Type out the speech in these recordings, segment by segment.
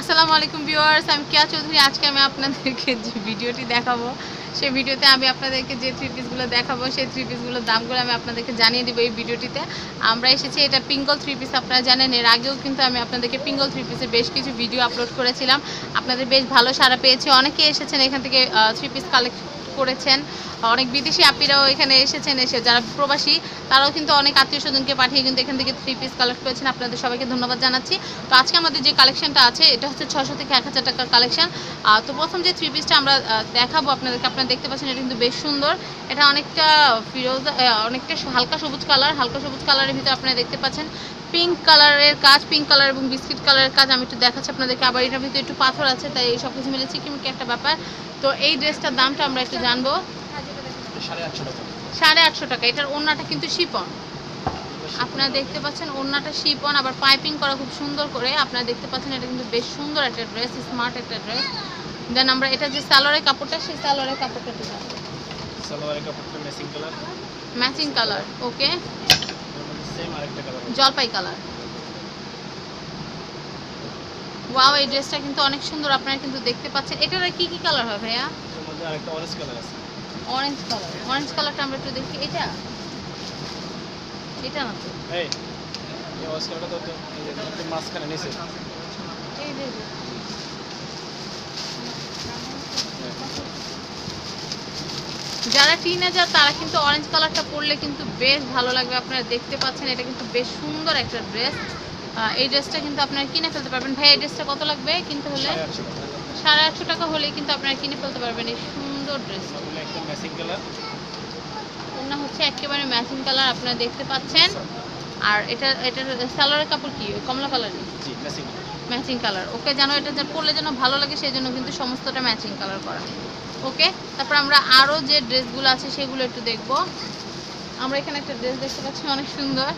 আসসালামু আলাইকুম ভিউয়ার্স, আমি কেয়া চৌধুরী। আজকে আমি আপনাদেরকে যে ভিডিওটি দেখাবো, সেই ভিডিওতে আমি আপনাদেরকে যে থ্রি পিসগুলো দেখাবো, সেই থ্রি পিসগুলোর দামগুলো আমি আপনাদেরকে জানিয়ে দিব। এই ভিডিওটিতে আমরা এসেছি, এটা পিঙ্গল থ্রি পিস। আপনারা জানেন এর আগেও কিন্তু আমি আপনাদেরকে পিঙ্গল থ্রি পিসের বেশ কিছু ভিডিও আপলোড করেছিলাম। আপনাদের বেশ ভালো সাড়া পেয়েছি, অনেকে এসেছেন এখান থেকে থ্রি পিস কালেক্ট করেছেন। অনেক বিদেশি আপিরাও এখানে এসেছেন, এসে যারা প্রবাসী তারাও কিন্তু অনেক আত্মীয় স্বজনকে পাঠিয়ে কিন্তু এখান থেকে থ্রি পিস কালেক্ট করেছেন। আপনাদের সবাইকে ধন্যবাদ জানাচ্ছি। তো আজকে আমাদের যে কালেকশনটা আছে এটা হচ্ছে 600 থেকে 1000 টাকার কালেকশন। তো প্রথম যে থ্রি পিসটা আমরা দেখাবো আপনাদেরকে, আপনারা দেখতে পাচ্ছেন এটা কিন্তু বেশ সুন্দর। এটা অনেকটা ফিরোজা, অনেকটা হালকা সবুজ কালার। হালকা সবুজ কালারের ভিতরে আপনারা দেখতে পাচ্ছেন পিঙ্ক কালারের কাজ, পিঙ্ক কালার এবং বিস্কিট কালারের কাজ। আমি একটু দেখাচ্ছি আপনাদেরকে। আবার এটার ভিতরে একটু পাথর আছে, তাই এই সব কিছু মিলে চিকিমিকি একটা ব্যাপার। তো এই ড্রেসটার দামটা আমরা একটু জানবো। 850 টাকা। এটার ওড়নাটা কিন্তু শিপন, আপনারা দেখতে পাচ্ছেন ওড়নাটা শিপন, আবার পাইপিং করা খুব সুন্দর করে। আপনারা দেখতে পাচ্ছেন এটা কিন্তু বেশ সুন্দর একটা ড্রেস, স্মার্ট একটা ড্রেস। দেন আমরা এটা যে সালোয়ারের কাপড়টা, সেই সালোয়ারের কাপড়টা একটু জানবো। সালোয়ারের কাপড়টা matching colour. Matching colour, okay. Same আরেকটা কালার, জলপাই কালার। ওয়াও, এই ড্রেসটা কিন্তু অনেক সুন্দর। আপনারা কিন্তু দেখতে পাচ্ছেন এটার কি কি কালার হয় ভাইয়া? এর মধ্যে আরেকটা অরেঞ্জ কালার আছে। Orange colour. অরেঞ্জ কালারটা আমরা একটু দেখি। এটা না তো, এই অরেঞ্জ কালারটা তো একটু মাঝখানে নিচে। এই যে যারা টিনেজার তারা কিন্তু অরেঞ্জ কালারটা পরলে কিন্তু বেশ ভালো লাগবে। আপনারা দেখতে পাচ্ছেন এটা কিন্তু বেশ সুন্দর একটা ড্রেস। এই ড্রেসটা কিন্তু আপনারা কিনে ফেলতে পারবেন। ভাই এই ড্রেসটা কত লাগবে কিনতে হলে? 850 টাকা হলেই কিন্তু আপনারা কিনে ফেলতে পারবেন এই সুন্দর ড্রেসটা। একদম ম্যাচিং কালার। ওনা হচ্ছে একেবারে ম্যাচিং কালার, আপনারা দেখতে পাচ্ছেন। আর এটার সালোয়ারের কাপড় কি কমলা কালারই? জি, matching colour. Matching colour, okay. যেন এটা যে পরলে যেন ভালো লাগে সেই জন্য কিন্তু সমস্তটা ম্যাচিং কালার করা, ওকে। তারপর আমরা আরও যে ড্রেসগুলো আছে সেগুলো একটু দেখব। আমরা এখানে একটা ড্রেস দেখতে পাচ্ছি অনেক সুন্দর।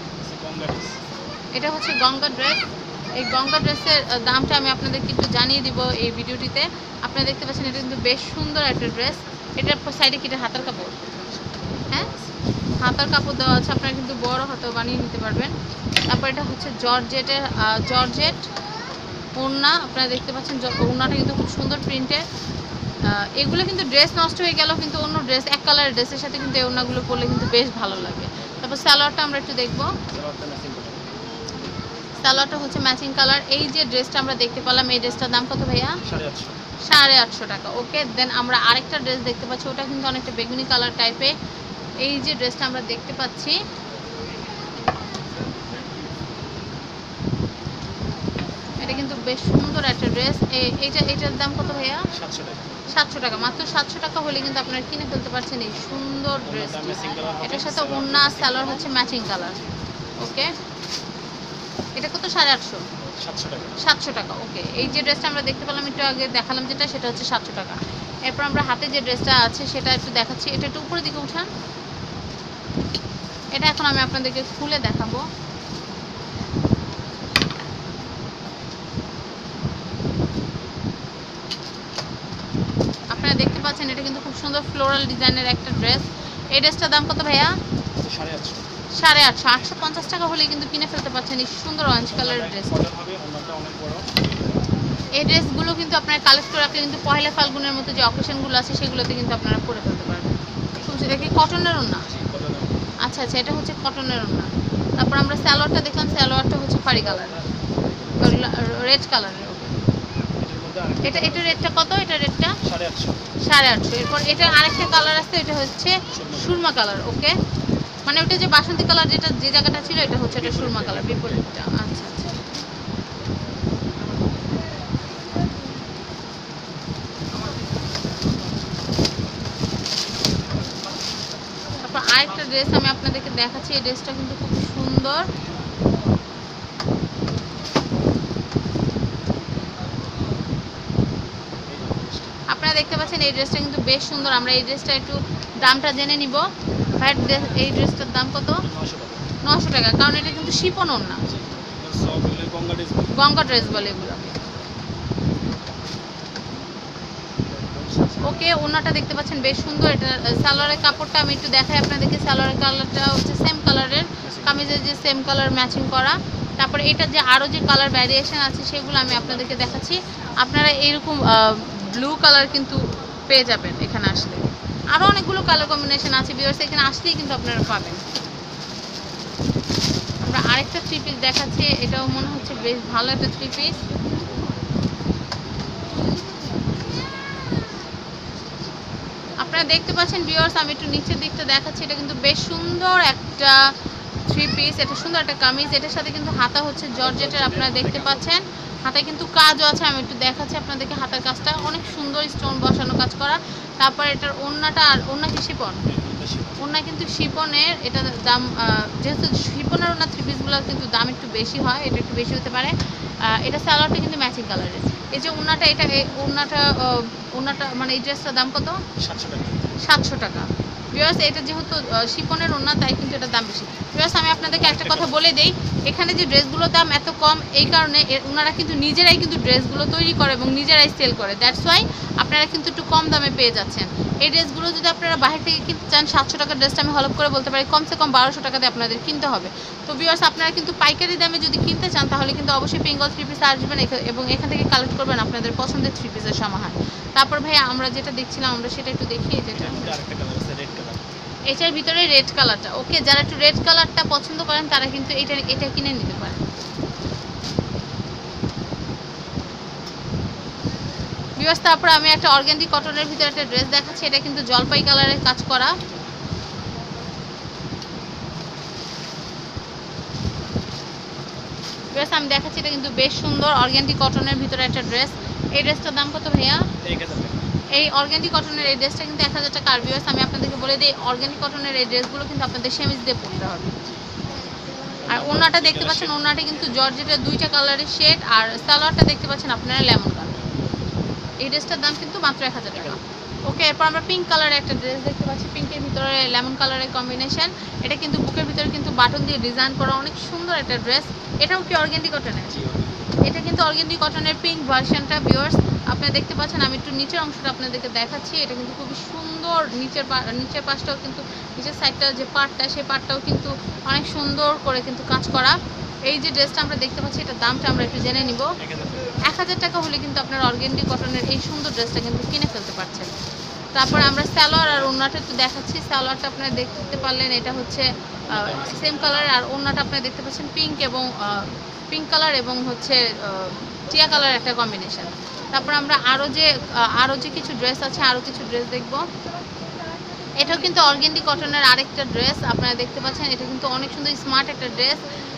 এটা হচ্ছে গঙ্গা ড্রেস। এই গঙ্গা ড্রেসের দামটা আমি আপনাদেরকে একটু জানিয়ে দিব এই ভিডিওটিতে। আপনারা দেখতে পাচ্ছেন এটা কিন্তু বেশ সুন্দর একটা ড্রেস। এটার সাইডে কি হাতার কাপড়? হ্যাঁ, হাতার কাপড় দেওয়া আছে। আপনারা কিন্তু বড় হাতেও বানিয়ে নিতে পারবেন। তারপর এটা হচ্ছে জর্জেটের, জর্জেট ওড়না। আপনারা দেখতে পাচ্ছেন ওড়নাটা কিন্তু খুব সুন্দর প্রিন্টের। এগুলো কিন্তু ড্রেস নষ্ট হয়ে গেল, কিন্তু অন্য ড্রেস এক কালারের ড্রেসের সাথে কিন্তু এই ওড়নাগুলো পরলে কিন্তু বেশ ভালো লাগে। তারপর সালোয়ারটা আমরা একটু দেখবো। সালোয়ারটা হচ্ছে ম্যাচিং কালার। এই যে ড্রেসটা আমরা দেখতে পেলাম, এই ড্রেসটার দাম কত ভাইয়া? 850 টাকা, ওকে। দেন আমরা আরেকটা ড্রেস দেখতে পাচ্ছি, ওটা কিন্তু অনেকটা বেগুনি কালার টাইপের। এই যে ড্রেসটা আমরা দেখতে পাচ্ছি, এটা কিন্তু বেশ সুন্দর একটা ড্রেস। এটার দাম কত ভাইয়া? 700 টাকা। মাত্র 700 টাকা হলে কিন্তু আপনারা কিনে ফেলতে পারছেন এই সুন্দর ড্রেস। এটার সাথে ওড়না সালোয়ার হচ্ছে ম্যাচিং কালার, ওকে। এটা কত? 750 টাকা, ওকে। এই যে ড্রেসটা আমরা দেখতে পেলাম একটু আগে দেখালাম যেটা, সেটা হচ্ছে 700 টাকা। এরপর আমরা হাতে যে ড্রেসটা আছে সেটা একটু দেখাচ্ছি। এটা একটু উপরের দিকে উঠান। এটা এখন আমি আপনাদেরকে খুলে দেখাবো। আপনারা দেখতে পাচ্ছেন এটা কিন্তু খুব সুন্দর ফ্লোরাল ডিজাইনের একটা ড্রেস। এই ড্রেসটার দাম কত ভাইয়া? 850। 850 টাকা হলে কিন্তু কিনে ফেলতে পারছেন এই সুন্দর অরেঞ্জ কালারের ড্রেস। এই ড্রেসগুলো কিন্তু আপনারা কালেক্ট করে রাখলে কিন্তু পহেলা ফাল্গুনের মতো যে অকেশনগুলো আছে সেগুলোতে কিন্তু আপনারা পরে ফেলতে পারবেন। এটা কি কটনের ওড়না? আচ্ছা, এটা হচ্ছে কটনের ওড়না। তারপর আমরা সালোয়ারটা দেখলাম, সালোয়ারটা হচ্ছে ফারি কালার, রেড কালারের। এটার রেটটা কত? এটার রেটটা 850। এরপর এটার আরেকটা কালার আছে, এটা হচ্ছে সুরমা কালার, ওকে। মানে ওটা যে বাসন্তী কালার যেটা যে জায়গাটা ছিল, এটা হচ্ছে এটা সুরমা কালার, বিপরীতটা। আচ্ছা। তারপর আরেকটা ড্রেস আমি আপনাদেরকে দেখাচ্ছি। এই ড্রেসটা কিন্তু খুব সুন্দর। আপনারা দেখতে পাচ্ছেন এই ড্রেসটা কিন্তু বেশ সুন্দর। আমরা এই ড্রেসটা একটু দামটা জেনে নিব। ভাই এই ড্রেসটার দাম কত? 900 টাকা। কারণ এটা কিন্তু শিপন ওড়না, গঙ্গা ড্রেস বলে এগুলো, ওকে। ওড়নাটা দেখতে পাচ্ছেন বেশ সুন্দর। এটা সালোয়ারের কাপড়টা আমি একটু দেখাই আপনাদেরকে। সালোয়ারের কালারটা হচ্ছে সেম কালারের, কামিজের যে সেম কালার ম্যাচিং করা। তারপরে এটা যে আরও যে কালার ভ্যারিয়েশন আছে সেগুলো আমি আপনাদেরকে দেখাচ্ছি। আপনারা এরকম ব্লু কালার কিন্তু পেয়ে যাবেন এখানে আসলে। আরও অনেকগুলো কালার কম্বিনেশন আছে ভিউয়ার্স, এখানে আসলেই কিন্তু আপনারা পাবেন। আমরা আরেকটা 3 পিস দেখাচ্ছি, এটাও মনে হচ্ছে বেশ ভালো একটা 3 পিস। আপনারা দেখতে পাচ্ছেন ভিউয়ার্স, আমি একটু নিচের দিকটা দেখাচ্ছি। এটা কিন্তু বেশ সুন্দর একটা 3 পিস, এটা সুন্দর একটা কামিজ। এটার সাথে কিন্তু হাতা হচ্ছে জর্জেটের, আপনারা দেখতে পাচ্ছেন। হাতায় কিন্তু কাজও আছে, আমি একটু দেখাচ্ছি আপনাদেরকে। হাতার কাজটা অনেক সুন্দর স্টোন বসানো কাজ করা। তারপর এটার ওড়নাটা, আর ওড়না কি শিপন, ওড়না কিন্তু শিপনের। এটা দাম যেহেতু শিপনের ওড়না 3 পিসগুলো কিন্তু দাম একটু বেশি হয়, এটা একটু বেশি হতে পারে। এটা সালোয়ারটা কিন্তু ম্যাচিং কালারের। এই যে ওড়নাটা, এটা ওড়নাটা মানে এই ড্রেসটার দাম কত? 700 টাকা ভিউয়ার্স। এটা যেহেতু শিপনের ওড়না তাই কিন্তু এটার দাম বেশি। ভিউয়ার্স আমি আপনাদেরকে একটা কথা বলে দেই, এখানে যে ড্রেসগুলোর দাম এত কম এই কারণে ওনারা কিন্তু নিজেরাই কিন্তু ড্রেসগুলো তৈরি করে এবং নিজেরাই সেল করে। দ্যাটস ওয়াই আপনারা কিন্তু একটু কম দামে পেয়ে যাচ্ছেন। এই ড্রেসগুলো যদি আপনারা বাইরে থেকে কিনতে চান, 700 টাকার ড্রেসটা আমি হলপ করে বলতে পারি কমসে কম 1200 টাকা দিয়ে আপনাদের কিনতে হবে। তো ভিউয়ার্স আপনারা কিন্তু পাইকারি দামে যদি কিনতে চান তাহলে কিন্তু অবশ্যই বেঙ্গল 3 পিস আসবেন এবং এখান থেকে কালেক্ট করবেন আপনাদের পছন্দের 3 পিসের সমাহার। তারপর ভাই আমরা যেটা দেখছিলাম আমরা সেটা একটু দেখি। এটার ভিতরে রেড কালারটা, ওকে, যারা একটু রেড কালারটা পছন্দ করেন তারা কিন্তু এটা কিনে নিতে পারেন। ভিউয়ার্স তারপর আমি একটা অর্গানজি কটনের ভিতরে একটা ড্রেস দেখাচ্ছি। এটা কিন্তু জলপাই কালারের কাজ করা। ভিউয়ার্স আমি দেখাচ্ছি, এটা কিন্তু বেশ সুন্দর অর্গানজি কটনের ভিতরে একটা ড্রেস। এই ড্রেসটার দাম কত ভাইয়া? এই অর্গানজি কটনের এই ড্রেসটা কিন্তু 1000 টাকা। আর ভিউয়ার্স আমি আপনাদেরকে বলে দিই, অর্গানজি কটনের এই ড্রেসগুলো কিন্তু আপনাদের সেমিজ দিয়ে পরতে হবে। আর ওড়নাটা দেখতে পাচ্ছেন, ওড়নাটা কিন্তু জর্জেটের 2টা কালারের শেড, আর সালোয়ারটা দেখতে পাচ্ছেন আপনারা লেমন কালার। এই ড্রেসটার দাম কিন্তু মাত্র 1000 টাকা। ওকে, এরপর আমরা পিঙ্ক কালারের একটা ড্রেস দেখতে পাচ্ছি, পিঙ্কের ভিতরে লেমন কালারের কম্বিনেশন। এটা কিন্তু বুকের ভিতরে কিন্তু বাটন দিয়ে ডিজাইন করা, অনেক সুন্দর একটা ড্রেস। এটাও কি অর্গানজি কটনের? এটা কিন্তু অর্গানজি কটনের পিঙ্ক ভার্সনটা ভিউয়ার্স আপনারা দেখতে পাচ্ছেন। আমি একটু নিচের অংশটা আপনাদেরকে দেখাচ্ছি। এটা কিন্তু খুবই সুন্দর, নিচের পাশটাও কিন্তু, নিচের সাইডটা যে পার্টটা সেই পার্টটাও কিন্তু অনেক সুন্দর করে কিন্তু কাজ করা। এই যে ড্রেসটা আমরা দেখতে পাচ্ছি, এটার দামটা আমরা একটু জেনে নিব। 1000 টাকা হলে কিন্তু আপনার অর্গানজি কটনের এই সুন্দর ড্রেসটা কিন্তু কিনে ফেলতে পারছেন। তারপর আমরা সালোয়ার আর ওড়নাটা একটু দেখাচ্ছি। সালোয়ারটা আপনারা দেখতে পারলেন, এটা হচ্ছে সেম কালারের, আর ওড়নাটা আপনারা দেখতে পাচ্ছেন পিঙ্ক কালার এবং হচ্ছে টিয়া কালার একটা কম্বিনেশন। তারপর আমরা আরও যে কিছু ড্রেস আছে, আরও কিছু ড্রেস দেখব। এটাও কিন্তু অর্গানজি কটনের আরেকটা ড্রেস আপনারা দেখতে পাচ্ছেন। এটা কিন্তু অনেক সুন্দর স্মার্ট একটা ড্রেস।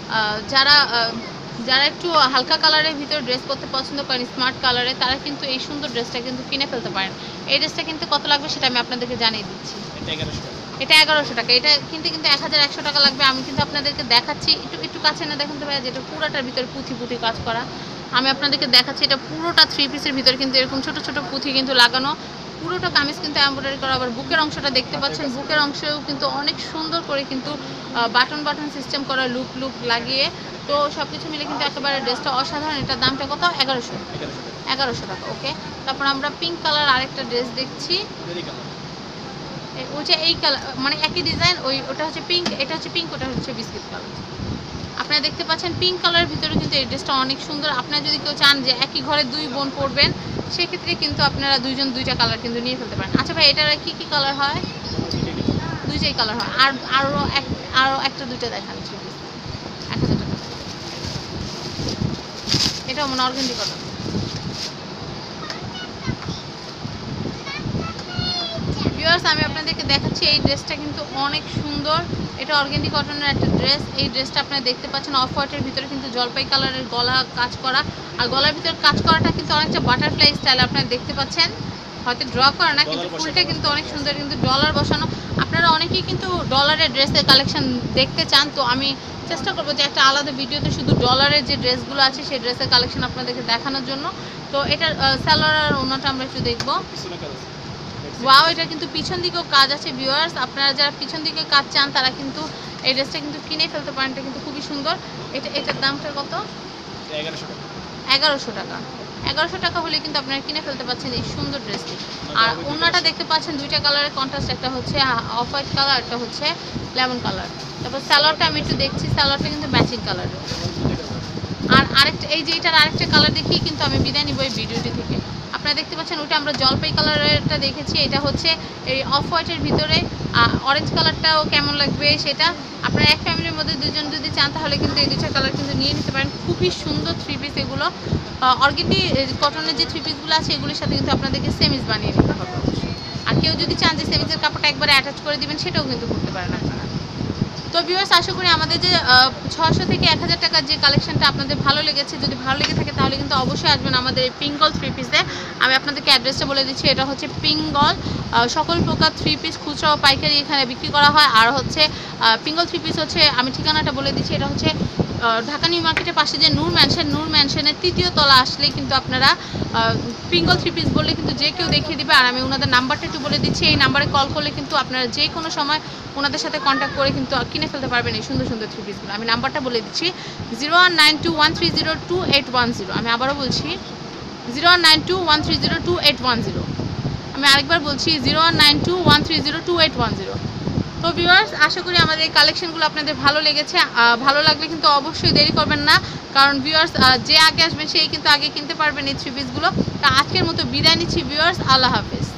যারা একটু হালকা কালারের ভিতরে ড্রেস পরতে পছন্দ করেন, স্মার্ট কালারে, তারা কিন্তু এই সুন্দর ড্রেসটা কিন্তু কিনে ফেলতে পারেন। এই ড্রেসটা কিন্তু কত লাগবে সেটা আমি আপনাদেরকে জানিয়ে দিচ্ছি। এটা 1100 টাকা। এটা কিন্তু 1100 টাকা লাগবে। আমি কিন্তু আপনাদেরকে দেখাচ্ছি, একটু কাছে না দেখুন তো ভাইয়া, যেটা পুরোটার ভিতরে পুঁথি কাজ করা। আমি আপনাদেরকে দেখাচ্ছি, এটা পুরোটা 3 পিসের ভিতরে কিন্তু এরকম ছোট ছোট পুঁথি কিন্তু লাগানো। পুরোটা কামিজ কিন্তু এমব্রয়ডারি করা। আবার বুকের অংশটা দেখতে পাচ্ছেন, বুকের অংশেও কিন্তু অনেক সুন্দর করে কিন্তু বাটন সিস্টেম করা, লুক লাগিয়ে। তো সব কিছু মিলে কিন্তু একেবারে ড্রেসটা অসাধারণ। এটার দামটা কত? 1100 টাকা। ওকে, তারপর আমরা পিঙ্ক কালার আরেকটা ড্রেস দেখছি। ওই যে এই কালার মানে একই ডিজাইন, ওটা হচ্ছে পিঙ্ক, এটা হচ্ছে পিঙ্ক, ওটা হচ্ছে বিস্কিট কালার। আপনারা দেখতে পাচ্ছেন পিঙ্ক কালারের ভিতরে কিন্তু এই ড্রেসটা অনেক সুন্দর। আপনারা যদি কেউ চান যে একই ঘরে 2 বোন পরবেন, সেক্ষেত্রে কিন্তু আপনারা 2জন 2টা কালার কিন্তু নিয়ে ফেলতে পারেন। আচ্ছা ভাই, এটার কি কালার হয়? 2টাই কালার হয়। আর আরও একটা 2টা দেখান। 1000 টাকা। এটাও মানে অর্গানজি কটন। ভিউয়ার্স আমি আপনাদেরকে দেখাচ্ছি, এই ড্রেসটা কিন্তু অনেক সুন্দর। এটা অর্গানজি কটনের একটা ড্রেস। এই ড্রেসটা আপনারা দেখতে পাচ্ছেন অফ হোয়াইটের ভিতরে কিন্তু জলপাই কালারের গলা কাজ করা, আর গলার ভিতরে কাজ করাটা কিন্তু অনেকটা বাটারফ্লাই স্টাইল আপনারা দেখতে পাচ্ছেন। হয়তো ড্র করা না, কিন্তু ফুলটা কিন্তু অনেক সুন্দর, কিন্তু ডলার বসানো। আপনারা অনেকেই কিন্তু ডলারের ড্রেসের কালেকশন দেখতে চান, তো আমি চেষ্টা করবো যে একটা আলাদা ভিডিওতে শুধু ডলারের যে ড্রেসগুলো আছে সেই ড্রেসের কালেকশন আপনাদেরকে দেখানোর জন্য। তো এটার সালোয়ার আর ওড়নাটা আমরা একটু দেখবো। ওয়াও, এটা কিন্তু পিছন দিকেও কাজ আছে ভিউয়ার্স। আপনারা যারা পিছন দিকে কাজ চান তারা কিন্তু এই ড্রেসটা কিন্তু কিনে ফেলতে পারেন। এটা কিন্তু খুবই সুন্দর। এটার দামটা কত? 1100 টাকা। 1100 টাকা হলে কিন্তু আপনারা কিনে ফেলতে পাচ্ছেন এই সুন্দর ড্রেসটি। আর ওড়নাটা দেখতে পাচ্ছেন 2টা কালারের কন্ট্রাস্ট, একটা হচ্ছে অফ হোয়াইট কালার, একটা হচ্ছে লেমন কালার। তারপর সালোয়ারটা আমি একটু দেখছি, সালোয়ারটা কিন্তু ম্যাচিং কালারের। আর আরেকটা এই যে এটার আরেকটা কালার দেখিয়ে কিন্তু আমি বিদায় নিব এই ভিডিওটি থেকে। আপনারা দেখতে পাচ্ছেন ওইটা আমরা জলপাই কালারেরটা দেখেছি, এটা হচ্ছে এই অফ হোয়াইটের ভিতরে অরেঞ্জ কালারটাও কেমন লাগবে সেটা আপনারা এক ফ্যামিলির মধ্যে দুজন যদি চান তাহলে কিন্তু এই দুইটা কালার কিন্তু নিয়ে নিতে পারেন। খুবই সুন্দর থ্রি পিস এগুলো। অর্গেন্ডি কটনের যে থ্রি পিসগুলো আছে এগুলোর সাথে কিন্তু আপনাদেরকে সেমিজ বানিয়ে নিতে হবে। আর কেউ যদি চান যে সেমিজের কাপড়টা একবারে অ্যাটাচ করে দিবেন সেটাও কিন্তু করতে পারেন আপনারা। তো ভিউয়ার্স, আশা করি আমাদের যে 600 থেকে 1000 টাকার যে কালেকশনটা আপনাদের ভালো লেগেছে। যদি ভালো লেগে থাকে তাহলে কিন্তু অবশ্যই আসবেন আমাদের এই পিঙ্গল থ্রি পিসে। আমি আপনাদেরকে অ্যাড্রেসটা বলে দিচ্ছি, এটা হচ্ছে পিঙ্গল। সকল প্রকার থ্রি পিস খুচরা ও পাইকারি এখানে বিক্রি করা হয়। আর হচ্ছে পিঙ্গল থ্রি পিস হচ্ছে, আমি ঠিকানাটা বলে দিচ্ছি, এটা হচ্ছে ঢাকা নিউ মার্কেটের পাশে যে নূর ম্যানশনের 3য় তলা আসলেই কিন্তু আপনারা পিঙ্গল থ্রি পিস বললে কিন্তু যে কেউ দেখিয়ে দিবে। আর আমি ওনাদের নাম্বারটা একটু বলে দিচ্ছি, এই নাম্বারে কল করলে কিন্তু আপনারা যে কোনো সময় ওনাদের সাথে কন্ট্যাক্ট করে কিন্তু কিনে ফেলতে পারবেন এই সুন্দর সুন্দর থ্রি পিসগুলো। আমি নাম্বারটা বলে দিচ্ছি 019213028110। আমি আবারও বলছি 019213028110। আমি আরেকবার বলছি 019213028110। তো ভিউয়ার্স, আশা করি আমাদের এই কালেকশনগুলো আপনাদের ভালো লেগেছে। ভালো লাগলে কিন্তু অবশ্যই দেরি করবেন না, কারণ ভিউয়ার্স যে আগে আসবেন সেই কিন্তু আগে কিনতে পারবেন এই থ্রি পিসগুলো। তা আজকের মতো বিদায় নিচ্ছি ভিউয়ার্স, আল্লাহ হাফেজ।